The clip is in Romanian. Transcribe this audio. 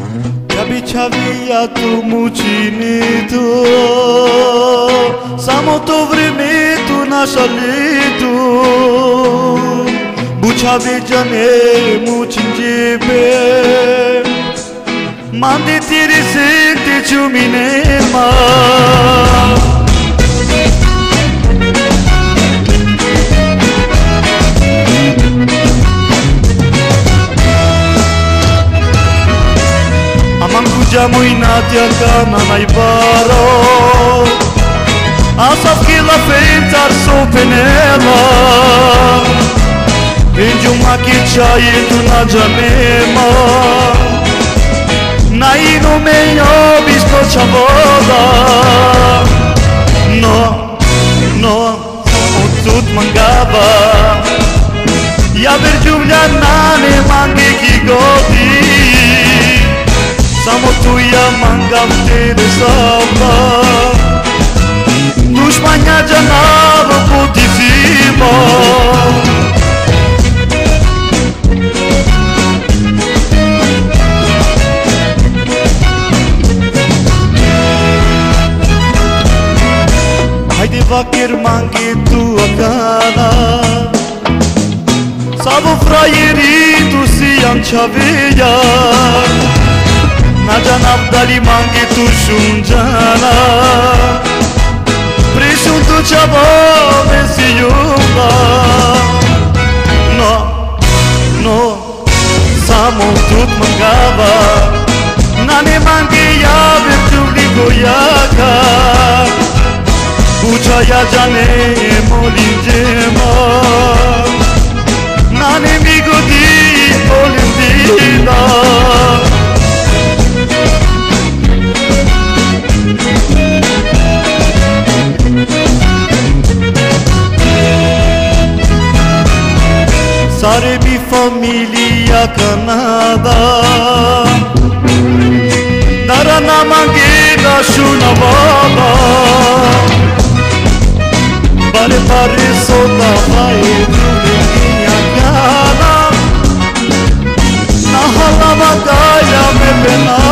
Bičavija tu mučinitu, samo to vreme tu naša letu. Bučaviđane mučin džebe, mandi tiri sekti čuminema. Manguja i Nadia kana najbaro, a savkila feitar sopenela. Vendi uma quichaie tu na janema, na ino meio bispo chavoda. No, o tut mangava, ya ver Giuliana ne mangi ki godi. Samo tuja mangam te salva, dușmania janava potifima. Haide vacher mangi tua cana, savo fraieritu siam chavia. Na janav dali mangi tu shunjana, prishuntu chavo mesiyunga. No, samo tut mangava, nane mangi ya virtuli goyaka. Bucha ya jane molinjema, nane migodi molindila. Sare mi famiglia Canada, darana mangida shuna baba, vale pare sota vai dunia gana, na hala batalla me pena.